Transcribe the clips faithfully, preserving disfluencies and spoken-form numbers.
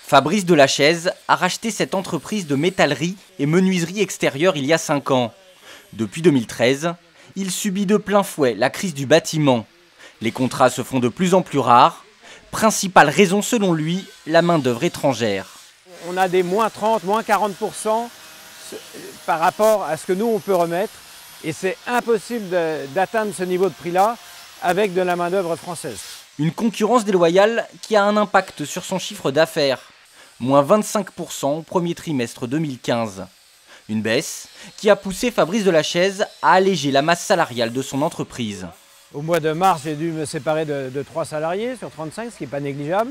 Fabrice Delachaise a racheté cette entreprise de métallerie et menuiserie extérieure il y a cinq ans. Depuis deux mille treize, il subit de plein fouet la crise du bâtiment. Les contrats se font de plus en plus rares. Principale raison selon lui, la main-d'œuvre étrangère. On a des moins trente, moins quarante pour cent par rapport à ce que nous on peut remettre. Et c'est impossible d'atteindre ce niveau de prix-là avec de la main-d'œuvre française. Une concurrence déloyale qui a un impact sur son chiffre d'affaires. Moins vingt-cinq pour cent au premier trimestre deux mille quinze. Une baisse qui a poussé Fabrice Delachaise à alléger la masse salariale de son entreprise. Au mois de mars, j'ai dû me séparer de, de trois salariés sur trente-cinq, ce qui n'est pas négligeable.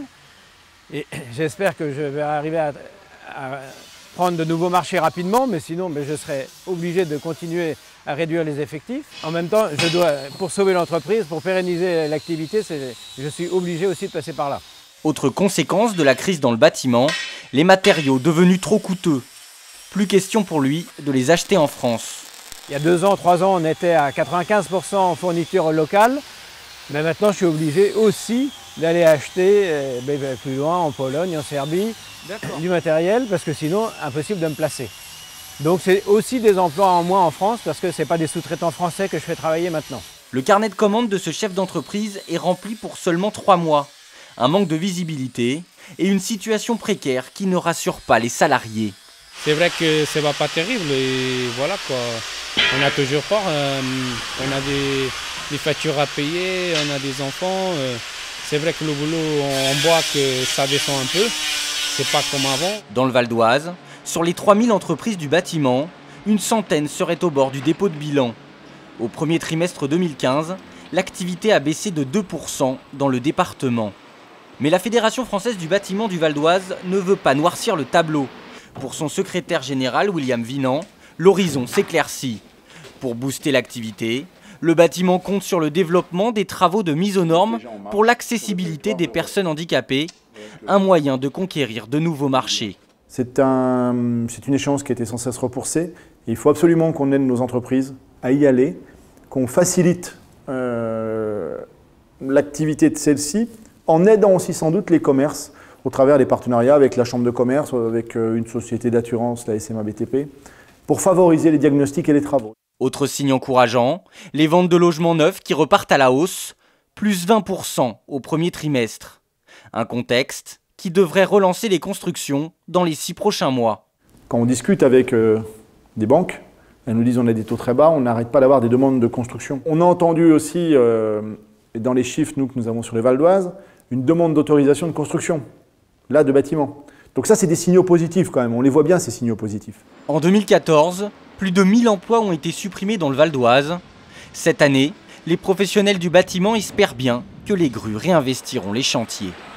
Et j'espère que je vais arriver à, à prendre de nouveaux marchés rapidement, mais sinon mais je serai obligé de continuer à réduire les effectifs. En même temps, je dois, pour sauver l'entreprise, pour pérenniser l'activité, je suis obligé aussi de passer par là. Autre conséquence de la crise dans le bâtiment, les matériaux devenus trop coûteux. Plus question pour lui de les acheter en France. Il y a deux ans, trois ans, on était à quatre-vingt-quinze pour cent en fourniture locale. Mais maintenant, je suis obligé aussi d'aller acheter euh, plus loin, en Pologne, en Serbie, du matériel, parce que sinon, impossible de me placer. Donc c'est aussi des emplois en moins en France, parce que ce n'est pas des sous-traitants français que je fais travailler maintenant. Le carnet de commandes de ce chef d'entreprise est rempli pour seulement trois mois. Un manque de visibilité et une situation précaire qui ne rassure pas les salariés. C'est vrai que ça ne va pas terrible et voilà quoi. On a toujours peur, euh, on a des, des factures à payer, on a des enfants. Euh, c'est vrai que le boulot, on voit que ça descend un peu, c'est pas comme avant. Dans le Val d'Oise, sur les trois mille entreprises du bâtiment, une centaine seraient au bord du dépôt de bilan. Au premier trimestre deux mille quinze, l'activité a baissé de deux pour cent dans le département. Mais la Fédération française du bâtiment du Val d'Oise ne veut pas noircir le tableau. Pour son secrétaire général, William Vinant, l'horizon s'éclaircit. Pour booster l'activité, le bâtiment compte sur le développement des travaux de mise aux normes pour l'accessibilité des personnes handicapées, un moyen de conquérir de nouveaux marchés. C'est un, c'est une échéance qui était sans cesse repoussée. Il faut absolument qu'on aide nos entreprises à y aller, qu'on facilite euh, l'activité de celles-ci, en aidant aussi sans doute les commerces au travers des partenariats avec la Chambre de commerce, avec une société d'assurance, la S M A B T P, pour favoriser les diagnostics et les travaux. Autre signe encourageant, les ventes de logements neufs qui repartent à la hausse, plus vingt pour cent au premier trimestre. Un contexte qui devrait relancer les constructions dans les six prochains mois. Quand on discute avec euh, des banques, elles nous disent on a des taux très bas, on n'arrête pas d'avoir des demandes de construction. On a entendu aussi, euh, dans les chiffres nous, que nous avons sur le Val d'Oise, une demande d'autorisation de construction, là de bâtiments. Donc ça c'est des signaux positifs quand même, on les voit bien ces signaux positifs. En deux mille quatorze, plus de mille emplois ont été supprimés dans le Val d'Oise. Cette année, les professionnels du bâtiment espèrent bien que les grues réinvestiront les chantiers.